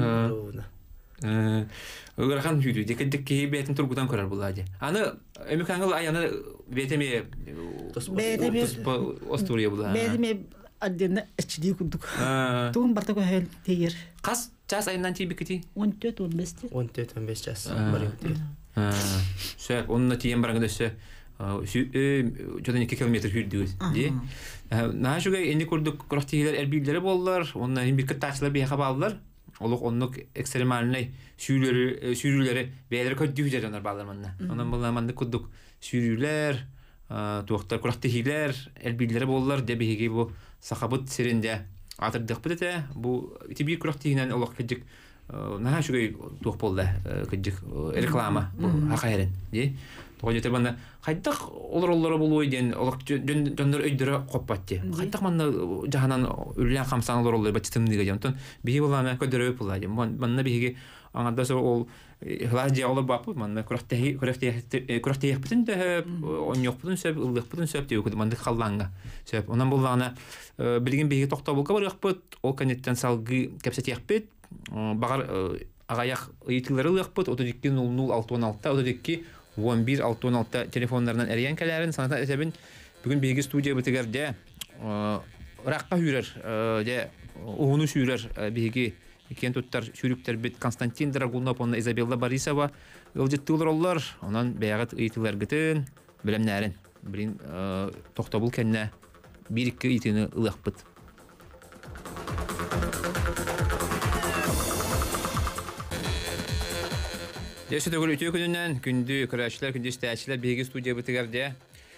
Э, Ыграхан хүдү, декедекки бетин тургудан көрөр булады. Аны эмекангыл аяны бетеме бетеме остурия булады. Бетеме аддена эчди кудук. Тугун барта көхел тегер. Кас час айынан тибикити? он төрт он беш. он төрт он беш час бар юктыр. Сөп, онна тиен барганда сө жодон эки километр хүрдүгүз, ди. Нажуга энди көрдүк курактыгылар эрбилдери болдулар, онна бир кыттачылар бияка балдылар. Олук оннук экстремальный сүйрүлөрү сүйрүлөрү бээлер көддүгү жанар балдар манна. Онан булманды кудук сүйрүлөр, туактар курактыгылар эрбилдери болдулар, дебиги бу сахабыт сиринде атырдык бите бу ити бир күрәктигенән олак кыҗык наһа шугай тух булды кыҗык реклама бу хакайрен ди тоҗы тебәндә кайдак олар олар булуй дигән олак җондар өйдөрә коппатты кайдак манна җаһаннан үлән хамсан олар олар бәтем дигән тон бии булана көдөрөп булады манна биге аңда сор ул хлажия олар бапы манна күрәктәге күрәктәге күрәктәге битен дә он юк бутын сөп улык бутын сөп дип манна халланга сөп онан булганы билген биге токта булга бар якпыт ол канеттен салгы кепсәт якпыт багар агаяк ыйтылары якпыт отуз эки ноль ноль алты он алты отуз эки он бир алты он алты телефоннарынан әргәнкәләрен саната әсәбен бүген биге студия битегәрдә ракка хүрәр дә угуну сүрәр биге кен туттар сүрүктер бит Константин Драгунов, онна Изабелла Борисова ылжыттылар олар, онан бәягат ыйтылар гытын белемнәрен. Билин тохтобул кенне бир-ике ыйтыны ылакпыт. Дәшә төгөл үтө күннән күндү көрәчләр, күндү стәчләр биге студия битегәрдә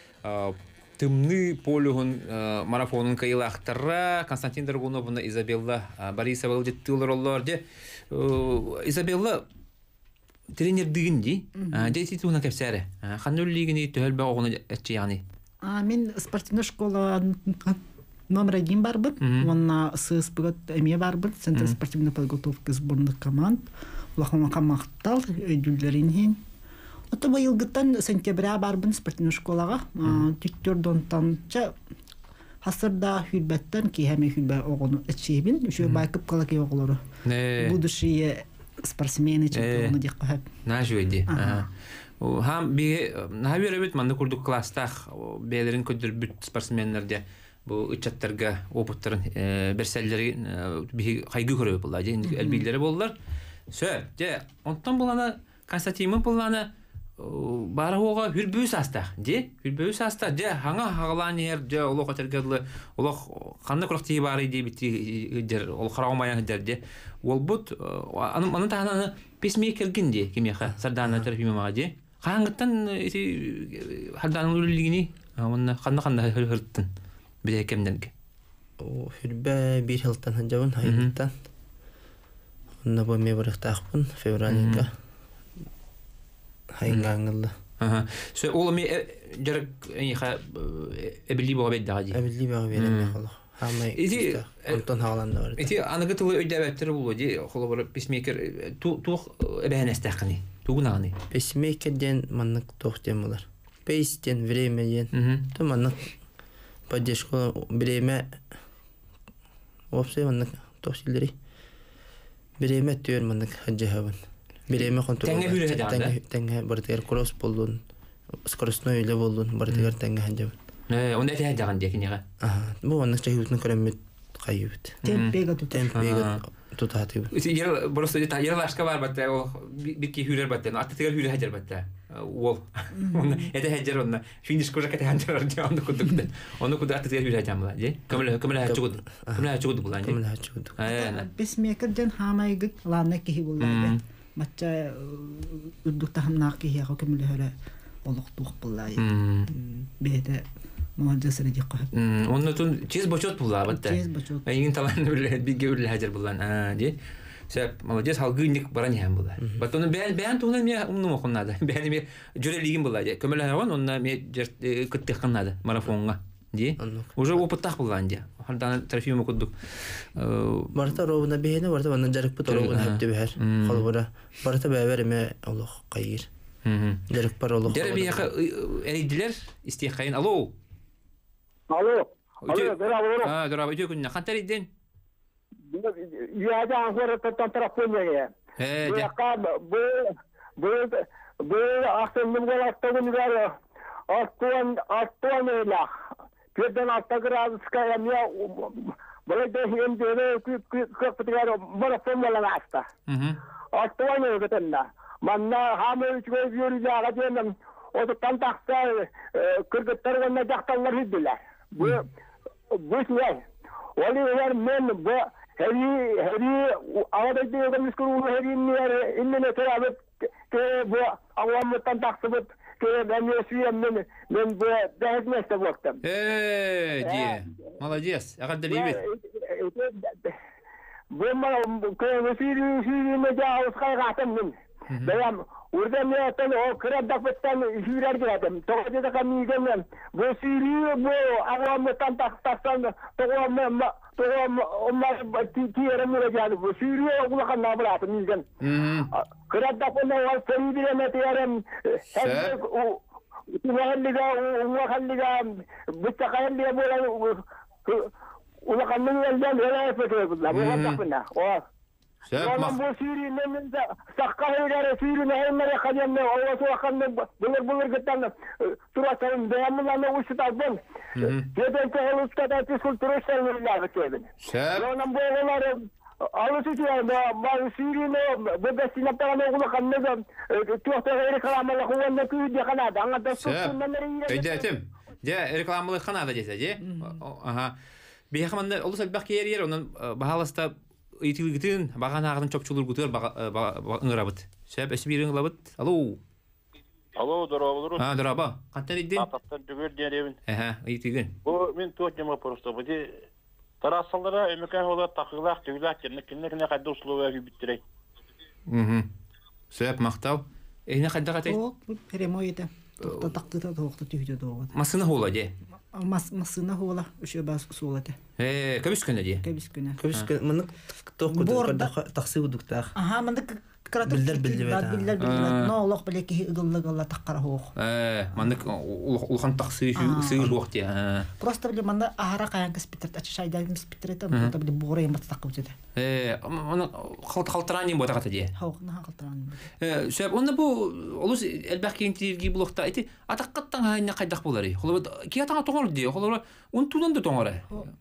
тымны полигон марафонын кыйлактыра Константин Драгунов, онна Изабелла Борисова ылжыттылар олар де. Изабелла тренер дигинди, дети туна кепсәре. Ханнул лигини төхәлбә огыны әтче ягъни. А мен спортивная школа номер один барбыт, онна ССП эме барбыт, Центр спортивной подготовки сборных команд. Лахман камактал өйдүлләрин. Ото быел гыттан сентября барбын спортивная школага. Түттөрдөн танча хасырда хүлбәттән ки һәме хүлбә огыны әтчебин, үчө байкып кала ки оглары. Будущие спортсмены чемпионы дип кап. Нажуйди. Хам би нахабер бит манда курдук класстах бәйләрен көдөрбүт спортсменнәрдә бу үчәттәргә опыттарын берсәлләре би кайгы көрөп булды. Инде әлбилләре булдылар. Сө, де, онтан буланы Константин буланы бары ога хүрбүс аста, де, хүрбүс аста, де, хаңа хагаланер, де, олох атергәдле, олох ханны куракты бары ди бити дер, ол харамая дер, де. Ол бут, аның аның таганы песмейкерген де, кимеха, сардана терфимага де. Хаңгыттан эти харданын үллигини, онна ханна ханна хырттын. Биде кемденге. О, хүрбә бир хылтан ханҗабын хайыттан. Онна бу мебрыктакпын февральга. Хайгаңылды. Ага. Сө ол ме жарык эйха эбили бо беддади. Эбили бо береме хала. Хамай. Иди онтон хагаланда бар. Иди аныгы тылы өйдәбәттер булу ди, холы бар писмейкер ту ту эбәнәстәкни. Тугунаны. Писмейкерден маннык тохтем булар. Пейстен время ден. То маннык поддержка время вообще маннык тохтилери. Биреме төр маннык хаҗабын. Биреме контроль. Тәңгә хүрә дә. Тәңгә бертер кросс булдын. Скоростной иле булдын. Бертер тәңгә хаҗабын. Э, онда тә дигән дә кинега. Ага, бу маннык чәгүтне күрәмәт кайыбыт. Темпега тутып. Темпега тутатып. Ир просто дита ярлашка бар бат, ол бирки хүрәр бат, атты тигәр хүрә хаҗар бат. Ол. Эдә хаҗар онда. Финиш күрә кәтә хаҗар анда кудык. Аны кудык атты тигәр хүрә хаҗамла, ди. Камила камила хаҗуд. Камила хаҗуд булган ди. Камила хаҗуд. Э, Песмейкерден хамайгы ланы ки булды. Матча үдүктә хамнак ки яга кемле һәлә олук тук булды. Беде молодецлар ди кап. Онны тун чиз бочот булла бат. Чиз бочот. Айын талан үле биге үле хаҗар булган. А, ди. Сәп молодец халгыник баран ям булды. Батоны бән бән туны ме умны мохнада. Бән ме җөрелигин булды. Кемле һәван онна ме кытты ханнада марафонга. Ди. Уже опыттак булган ди. Хардан трофеем кудук. Барта ровна бене, барта ванна жарык бут ровна хәтте бәһәр. Халбара. Барта бәверме Аллаһ кайыр. Мм. Жарык бар Аллаһ. Дәре бия әйдиләр истихаин. Алло. Алло. Алло, дөрә А, дөрә үтә күннә. Хантар иден. Я аңгыр тантарапония. Э, Бу яка бу бу бу ахтын булган гара. Астон астон ла. Педен астаградская я боледе хем дене как потягар марафон вала аста. Мм. Астон гетенна. Манна хамы чөй юри жага денем. Ото тантакта кыргыттар гына жактанлар хиддиләр. Бу бу сия. Оли улар мен бу хәри хәри авада дигән мискуру хәри нәр инне тәрәбет ке бу авам тантакта бу ке мен ясыям мен мен бу дәһәтмәстә вакытым. Э, ди. Молодец. Агаддали бит. بما كان في في مجال خيرات من بيام وردم يا تلو كرد دفتان يشير جدام توجد كمي جمن بوسيري بو أقوام تان تاستان توام ما توام ما تيرم رجال بوسيري أقول لك نابلات ميجن كرد دفتان والفريد لما تيرم وخليها وخليها بتخلي بولا وخلينا الجن ولا يفتح لا بوقفنا شاف بوسيري من سقاه إلى رسيل نهين ما يخدمنا أو سو خلنا بلر بلر قتنا ترى ترى دائما لما وش تعبان كده أنت هلوس كده تقول تروح سلم الله كده شاف لو نبغى ولا هلوس كده ما بوسيري ما بس نبغى نقول خلنا تروح تغير كلام الله هو إنك يدي خلاص أنا دستور من مريض إذا تم جاء ركلام الله خناقة جيسة جي أها بيخمن الله سبحانه كيرير ونن بحالستا يتيلغتين باغان ағын чопчулур гутер ыңырабыт. Шәп эсбирин лабыт. Алло. Алло, дорогой. А, дорога. Кантар идин? Атактан жүгөр деревин. Аха, итиген. Бу мен тоҗыма просто бу тарасаллара эмекән ола такылак, төгүлак кенне кенне кадды условия биттирей. Мм. Шәп мактау. Эне кадда катай. О, перемойда. Тактыкта тоқты түйдө доо. Масына хола же. Мас масына хола, үчө бас суулаты. Э, кабискене же. Кебискүнө. Көбүскө мынык тоокуду таксы удуктак. Ага, мындык кратык. Билдер билдер бет. Билдер билдер. Но олох билеки ыгыллыгылла таккара хоох. Э, мандык улхан таксы сыгыр вакыт я. Просто биле манда ахара каян кеспитер, ачшайдан кеспитер та, мында биле буграй мат такып жете. Э, мана халт халтырани бота ката же. Хоох, на халтырани. Э, шәп, онда бу олус элбәкин тирги блокта ити атаккаттан хайна кайдак болары. Холо киятаңа тоңор ди. Холо он тунан да тоңора.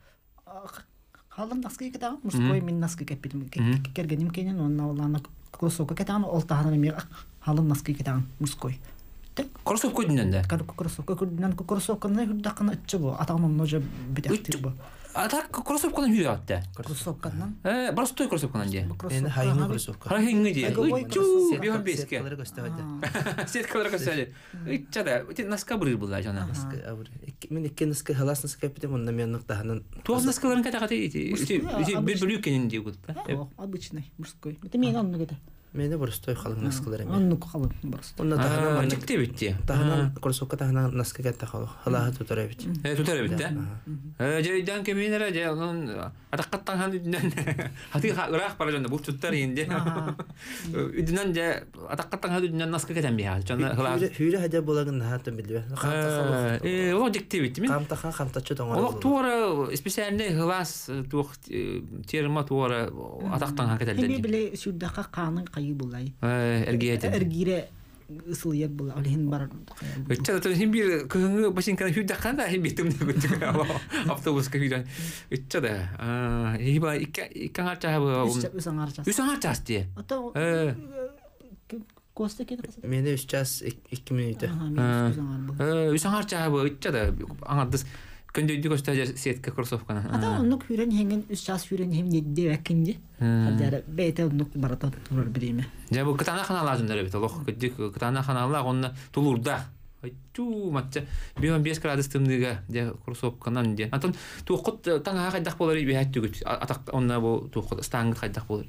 Халын наски кета, мужской мен наски кепитим. Кергеним кенен онна олана кроссовка кетан, ол тахана ми халын наски кетан, мужской. Кроссовка көдүнөн да. Кроссовка көдүнөн кроссовка не дакына ичбо, атамын ножа битактибо. Атак кроссовканы хүрәтте. Кроссовканан. Э, простой кроссовканы же. Эне хайны кроссовка. Хайны же. Чу, био беске. Сеткалар көстәде. Сеткалар көстәде. Иччада, ти наска бурыр булда жана. Мен ике наска халасны кепитим, онда мен нуктаһынан. Туаз наскаларын ката ката ити. Бир бүлүкенин же гут. Обычный, мужской. Это мен онны кете. Менде простой халык наскалары. Онны халык просто. Онда тахынан А, тикте битти. тахынан кроссовка тахынан наска кетте халык. Халаһы тутара бит. Э, тутара бит, э? Э, жайдан кеминера же, он атаккаттан хандыдан. Хати рах пара жанда бу туттар инде. Үдүнөн же атаккаттан хандыдан наска кетен бия. Жана хала. Хүрө хажа болагын хатын билбе. Э, о тикте битти мен. Камтахан камтачы тоңор. Олок туора специальный глаз тух терма туора атактан Эми хакетелден. биле сүрдәккә канын кайы булай. Э, эргиете. Эргире ысылыяк була. Алин бар. Өтчә тә һин бир кыгыңы башынканы хүдә канда һин битем дип үтте. Автобуска хүдә. Өтчә дә. А, иба икә икән арча бу. Үсәң арча. Үсәң арча асты. Ата Э, коста кете каса. Менде үч час iki минута. Ага, мен үсәң арба. э, үсәң арча бу өтчә дә. Аңадыс көндө дигә көстә сетка кроссовканы. Ата онны хүрен хенген үс час хүрен хем недде вакинди. Хадара бете онны барата турар биреме. Я бу кытана ханаларын да бит. Лох көдик кытана ханалар онны тулурда. Айту матча бион бес градус тымдыга де кроссовканан де. Антон туқыт таңга кайдак болар би хаттыгыт. Атак онна бу туқыт станг кайдак болар.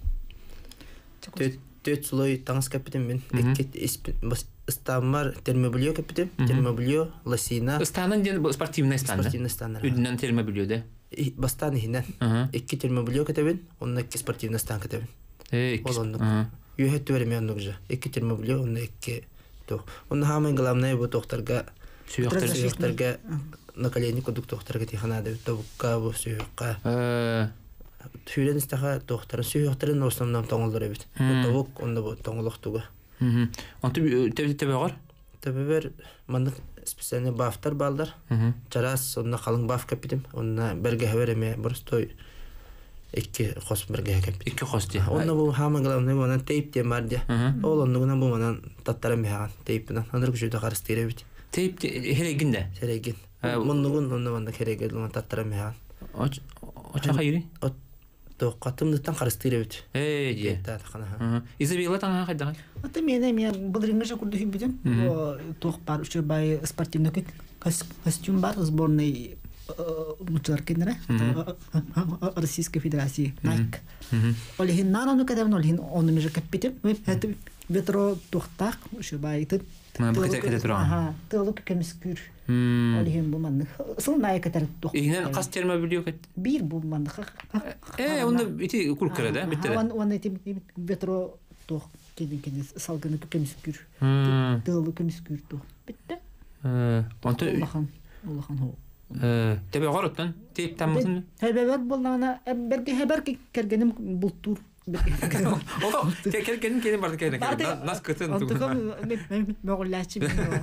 Төт төт слой таңс капитем мен. Икки бас стамар термобилио капитем. Термобилио ласина. Станан де спортивный стан. Спортивный стандар. Үдүнөн термобилио де. Бастан хинен. Икки термобилио катабен, онна икки спортивный стан катабен. Э, Олоннук. Юхет төреме оннук же. Икки термобилио, онна икки тох. Онна хамын главное бу тохтарга сүйөктөр. сүйөктөргө наколенник удук тохтарга тиханады. Табукка бу сүйөкка. Э, Хүлен истаха тохтар сүйөктөрүн основном тоңолдор бит. Табук онда бу тоңолоктуга. мм. Онту тебе тебе бар. Табыбер мандык специальный бафтар балдар. Чарас онна калың баф капитим. Онна берге хевереме простой икки кос берге капитим. Икки кости. Онна бу хамы главный бу тейп те марди. Ол оннугуна бу манан таттарым бяган тейпинен. Андар күчүдө карыстыра бит. Тейп херегинде. Сереген. Моннугун онна манда керегел таттарым бяган. Оч оча хайри. То катымдыктан карыстыра бит. Э, же. Татхана. Изабелла таңга кайдак. Ата мене мен былрыңга жакурды хүбидем. О тох бар үчө бай спортивный костюм бар, сборный мучар кенере Российской Федерации Nike олихин нарану кадам олихин оны меже капитем это ветро тухтак шубайты ага тылык кемискүр олихин бу ман сол Nike тер тух Игнен кас терме билиyor ket. бир бу ман Э, онда ити куркара да, биттер. он он эти ветро тух кедин кедин салганы кемискүр тылык кемискүр тух битте Э, онта Улахан улахан хо э, тебе горотан, тип тамсын. Хәбәр булганда бергә хәбәр кергәнем бултур. Ото, кел кел кел бар кел. Нас көтен туган. Антыгым мәгълләчи.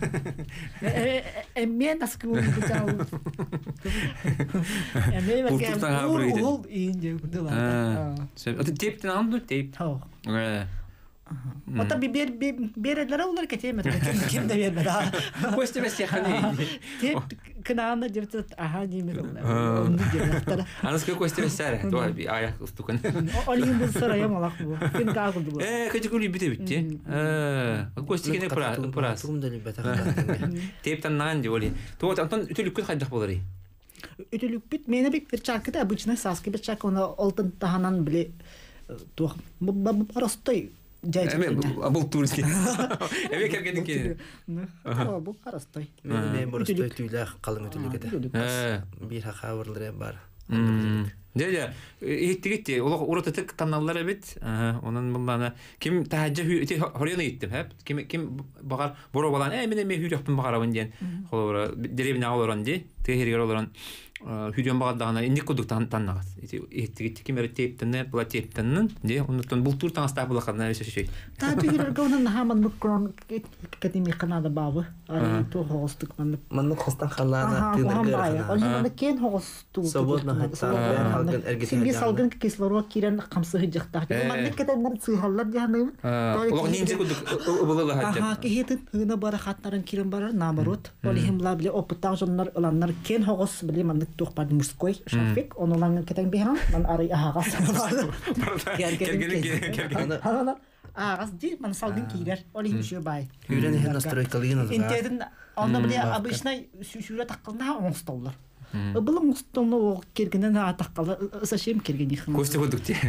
Э мен нас күн бутау. Эме бергә ул инде дилар. Ото тип танды тип. Хо. Э. Ата бибер биберләр улар кетемәд. Кем дә бермәд. Косты бес яханы. Тип кынаны дип аха димер. Анас ке косты бес сара. То би аяк устукан. Олин бу сарая малак бу. Кин гагылды бу. Э, кече күли бите битте. Э, косты кене пара пара. Тумда либета. Тип таннан диоли. То антон ütülük күн хайдак болары. Ütülük бит менә бик перчатка да обычно саски перчатка оны алтын таһанан биле то простой Эме бул турский. Эме кергедин ки. Ага, бу простой. Мен борстой түйләр калың ütülük ите. Э, Бир хабарлары бар. Дәле, иттигитти, улы уротатык каналлары бит. Онун булганы ким таһаҗа ити хорыны иттим, һәп. Ким ким багар боро балан, э, менә мен хүй яктым багарабын дигән. Холора деревня алырын ди, тегергә алырын. Хүйдөн багадагына инде кудук таннагыз. Иттигитти кимер тептенне, була тептеннен, ди, онтон бул тур таңста була кана эше шей. Та бигер гонан хаман микрон катими канада бабы. Али то хостук ман. Манны кыстан халлана тинергә. Али мен хостук. Свободно хатта алган эргәтә. Синге салган кислород кирен камсы хыҗыкта. Ман кетеннәр сыйхаллар дияны. Улы нинҗе кудук булыла хатта. Ага, кехет хына бара хаттарын кирен бара, наоборот. Али хим лабле опытан жоннар уланнар кен хогос биле ман тух пад мужской шафик, он уланган кетен бихан, ман ары агас. Кергедин кергедин. Ана агас ди ман салган кирер. Али хим шубай. Юрен хен настройкалыгын да. Интедин анда биле обычно сүрә такканда онстоллар. Булым онстолны кергенен атаккала сашем кергени хына. Косты кудук ди.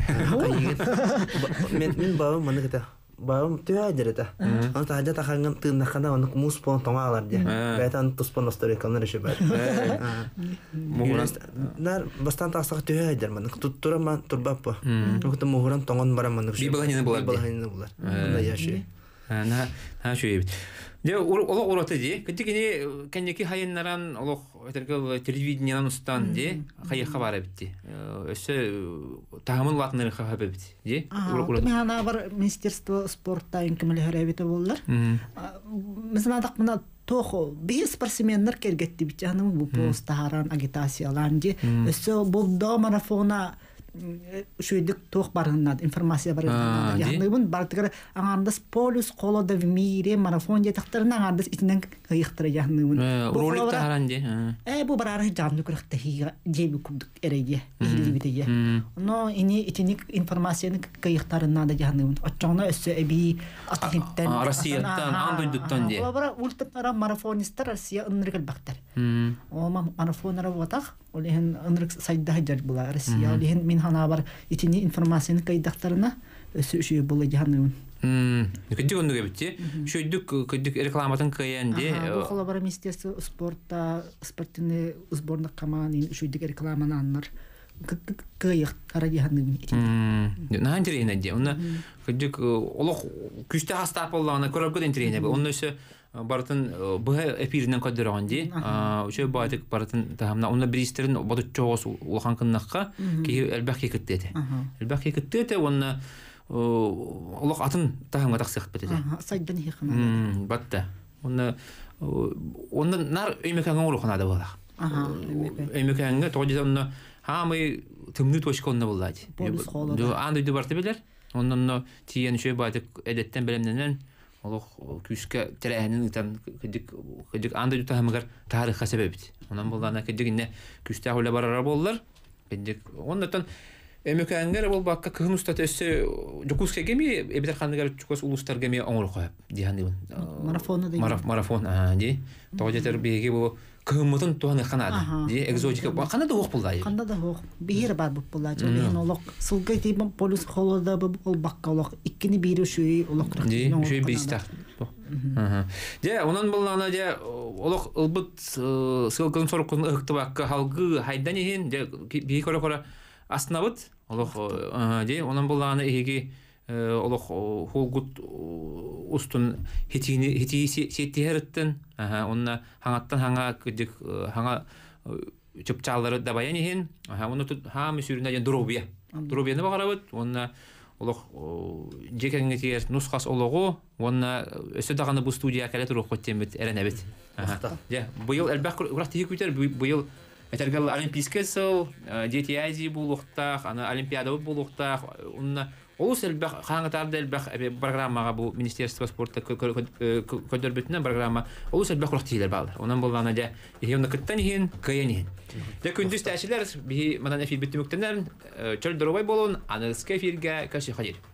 Мен мен бабам маны кете. Бабам төәдер это. Аны таҗа таханган тыннаканда аны мус пон тоңалар ди. Бәтан туспон настройкалар эше бар. Мухуран нар бастан тасак төәдер маны. Туттураман турбаппа. Нукта мухуран тоңон бараман. Бибаланины булар. Бибаланины булар. Мында яши. На на шуй. Де улы ураты ди. Китикини кенеки хайыннаран улы этергел телевидениянан устан ди. Хай хабары битти. Өсө тагымын латныры хабары битти. Ди. Ураты мана бар министерство спорта инкемле харабите буллар. Мисна так мына тохо би спортсменнер кергетти бит аны бу постаран агитациялан ди. Өсө бу до марафона шуйдык тох барыннад информация барыннад яндыбын бартыгар аңардас полюс колода в мире марафон детактарына аңардас итинен кыйыктыра яндыбын ролик таран ди э бу барары жанды күрәктә хига жеби кубдык эреге илибитеге но ини итиник информацияны кыйыктарына да яндыбын очоңна өссө эби атыктан Россиядан андойдуктан ди бара ультра марафонистар Россия ынрыгыл бактар о марафоннар ватак олен ынрык сайда хаҗар була Россия олен мин хана бар итини информацияны кайдактарына өсү була яндыбын М, кыдык ондуга битти. Шөйдүк кыдык рекламатын кыянди. Бу холобара министерство спорта спортивный сборная команды шөйдүк рекламаны аннар. Кыйык тарадыханы. М, на интернете ди. Онда кыдык олох күстө хастап болгона көрөп интернете бу. Онда өсө бартын бу эфиринен коддырган ди. А, өчө байтык бартын тамна. Онда бристерин бодут чогос улхан кыннакка ки элбак кеттети. Элбак кеттети онда Олох атын тахымга таксык бетеде. Сайдан хикмана. Батта. Онда онда нар өймекәнгә урухнада була. Ага. Өймекәнгә тоҗи онда хамы тымны точконда була ди. Ду анда ди барты белер. Ондан тиен шөй байтык эдеттен белемнән олох күскә терәһенен итән кидик кидик анда ди тахымгар тарихка сәбәп бит. Ондан булганда кидик инде күстә хөлә барара булдылар. Кидик ондан Эмекәнгәр бул бакка кыһын уста төссө жукускә геми эбитер ханныгар чукус улустар геми оңор кояп дигән Марафоны да. Мараф марафон а ди. Тоҗетер биге бу кыһымытын туаны ханады. Ди экзотика ханада ок булдай. Канда да хок. Бихир бар бу булла. Жабен олок сулгы тип полис холода бу ол бакка олок иккини бири шуй олок. Ди шуй бистак. Ага. Де онан буллана де олок ылбыт сылгын соркун ыкты бакка халгы хайдан ин де би кора кора аснабыт олох де онан булланы эги олох холгут устун хитини хити сеттиһерттен ага онна хаңаттан хаңа кыдык хаңа чыпчаллары да баян ин ага ону ха мүсүрүнө дробия дробияны багарабыт онна олох жекеңге нускас ологу онна өсө даганы бу студия кале туруп коттемит эренебит ага де быйыл элбак урактыгы күтер быйыл Этергал олимпийский сыл, дети Азии булуктах, ана олимпиада булуктах, унна олус элбах хаңатарда элбах программага бу министерство спорта көдөрбүтүнөн программа олус элбах урактыйлар балдар. Онан болгана да ийгенде кыттан ин кыйын. Де күндүз тәшилер би манан эфир биттимектенен чөл дөрөбай болон, аны скефирге каши хадир.